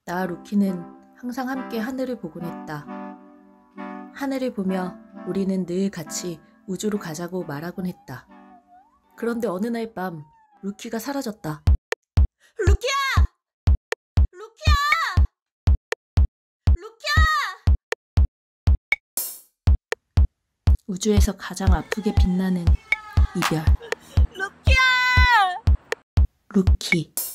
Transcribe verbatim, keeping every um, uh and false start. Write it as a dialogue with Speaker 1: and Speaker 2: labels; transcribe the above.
Speaker 1: 나와 루키는 항상 함께 하늘을 보곤 했다. 하늘을 보며 우리는 늘 같이 우주로 가자고 말하곤 했다. 그런데 어느 날 밤 루키가 사라졌다. 루키야! 루키야! 루키야! 우주에서 가장 아프게 빛나는 이별. 루키야! 루키.